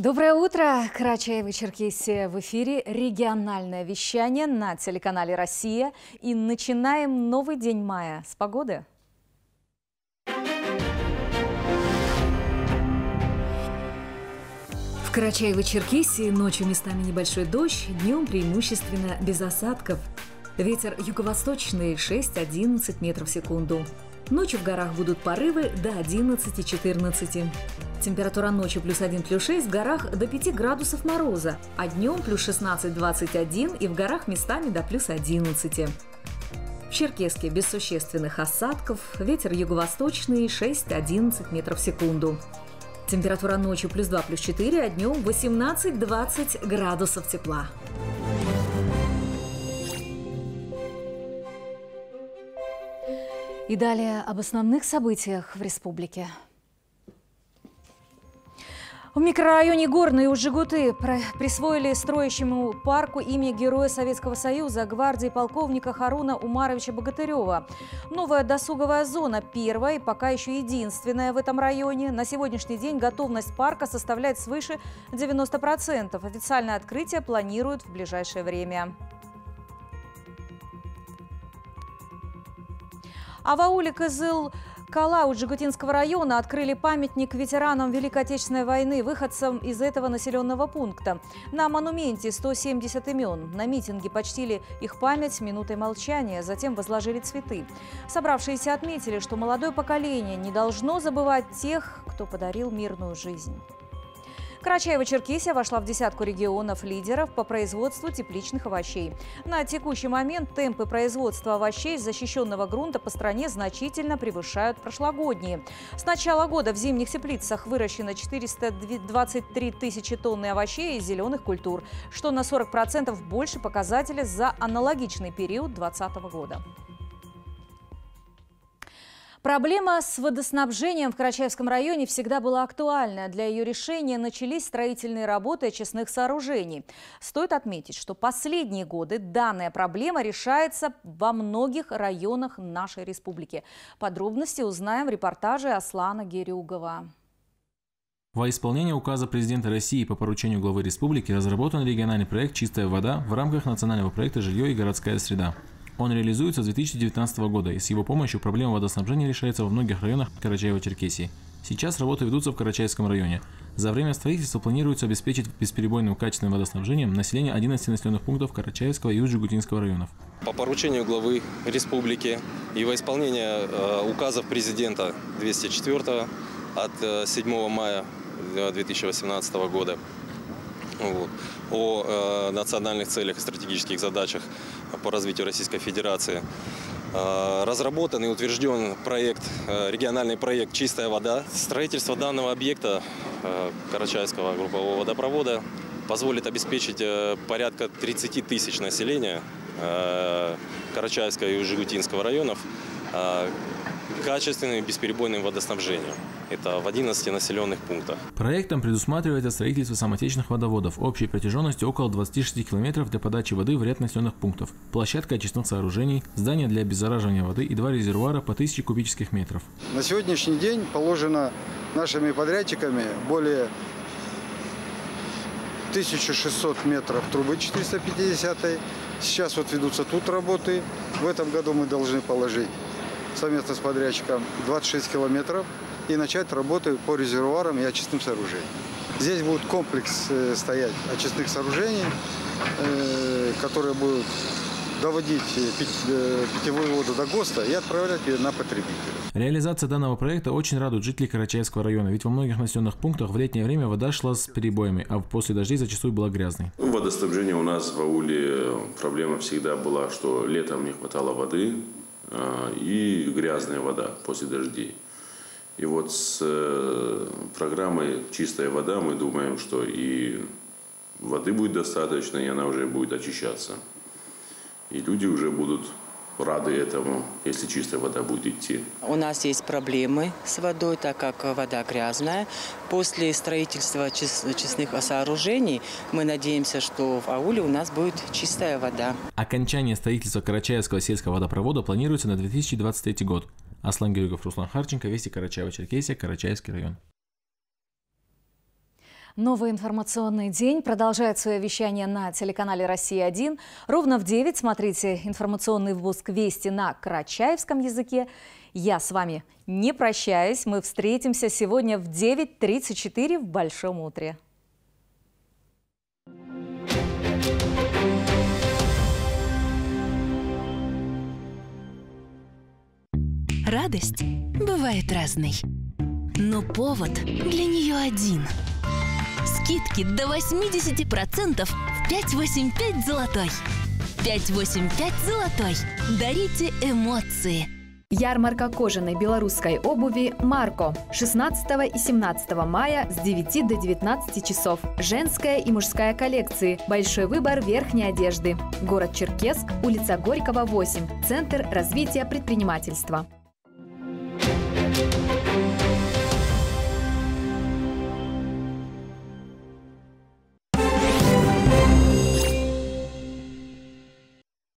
Доброе утро, Карачаево-Черкесия. В эфире региональное вещание на телеканале «Россия». И начинаем новый день мая с погоды. В Карачаево-Черкесии ночью местами небольшой дождь, днем преимущественно без осадков. Ветер юго-восточный 6-11 метров в секунду. Ночью в горах будут порывы до 11-14. Температура ночью +1, +6, в горах до 5 градусов мороза, а днем +16-21 и в горах местами до +11. В Черкесске без существенных осадков, ветер юго-восточный 6-11 метров в секунду. Температура ночью +2, +4, а днем 18-20 градусов тепла. И далее об основных событиях в республике. В микрорайоне Горный у Жигуты присвоили строящему парку имя Героя Советского Союза гвардии полковника Харуна Умаровича Богатырева. Новая досуговая зона, первая и пока еще единственная в этом районе. На сегодняшний день готовность парка составляет свыше 90%. Официальное открытие планируют в ближайшее время. А в ауле Кызыл-Кала Жигутинского района открыли памятник ветеранам Великой Отечественной войны, выходцам из этого населенного пункта. На монументе 170 имен. На митинге почтили их память минутой молчания, затем возложили цветы. Собравшиеся отметили, что молодое поколение не должно забывать тех, кто подарил мирную жизнь. Карачаево-Черкесия вошла в десятку регионов-лидеров по производству тепличных овощей. На текущий момент темпы производства овощей с защищенного грунта по стране значительно превышают прошлогодние. С начала года в зимних теплицах выращено 423 тысячи тонн овощей из зеленых культур, что на 40% больше показателя за аналогичный период 2020 года. Проблема с водоснабжением в Карачаевском районе всегда была актуальна. Для ее решения начались строительные работы очистных сооружений. Стоит отметить, что последние годы данная проблема решается во многих районах нашей республики. Подробности узнаем в репортаже Аслана Герюгова. Во исполнение указа президента России по поручению главы республики разработан региональный проект «Чистая вода» в рамках национального проекта «Жилье и городская среда». Он реализуется с 2019 года, и с его помощью проблема водоснабжения решается во многих районах Карачаево-Черкесии. Сейчас работы ведутся в Карачаевском районе. За время строительства планируется обеспечить бесперебойным качественным водоснабжением население 11 населенных пунктов Карачаевского и Жигутинского районов. По поручению главы республики и во исполнение указов президента 204 от 7 мая 2018 года о национальных целях и стратегических задачах по развитию Российской Федерации разработан и утвержден региональный проект «Чистая вода». Строительство данного объекта Карачаевского группового водопровода позволит обеспечить порядка 30 тысяч населения Карачаевского и Жигутинского районов качественным и бесперебойным водоснабжением. Это в 11 населенных пунктах. Проектом предусматривается строительство самотечных водоводов общей протяженностью около 26 километров для подачи воды в ряд населенных пунктов, площадка очистных сооружений, здание для обеззараживания воды и 2 резервуара по 1000 кубических метров. На сегодняшний день положено нашими подрядчиками более 1600 метров трубы 450. Сейчас вот ведутся тут работы. В этом году мы должны положить совместно с подрядчиком 26 километров и начать работы по резервуарам и очистным сооружениям. Здесь будет комплекс стоять очистных сооружений, которые будут доводить питьевую воду до ГОСТа и отправлять ее на потребителя. Реализация данного проекта очень радует жителей Карачаевского района, ведь во многих населенных пунктах в летнее время вода шла с перебоями, а после дождей зачастую была грязной. Водоснабжение у нас в ауле проблема всегда была, что летом не хватало воды и грязная вода после дождей. И вот с программой «Чистая вода» мы думаем, что и воды будет достаточно, и она уже будет очищаться. И люди уже будут рады этому, если чистая вода будет идти. У нас есть проблемы с водой, так как вода грязная. После строительства очистных сооружений мы надеемся, что в ауле у нас будет чистая вода. Окончание строительства Карачаевского сельского водопровода планируется на 2023 год. Аслан Герюгов, Руслан Харченко, Вести, Карачаево-Черкесия, Карачаевский район. Новый информационный день продолжает свое вещание на телеканале «Россия-1». Ровно в 9 смотрите информационный выпуск «Вести» на карачаевском языке. Я с вами не прощаюсь. Мы встретимся сегодня в 9:34 в Большом утре. Радость бывает разной, но повод для нее один. Скидки до 80% в 585 золотой. 585 золотой. Дарите эмоции. Ярмарка кожаной белорусской обуви «Марко» 16 и 17 мая с 9 до 19 часов. Женская и мужская коллекции. Большой выбор верхней одежды. Город Черкесск, улица Горького, 8. Центр развития предпринимательства.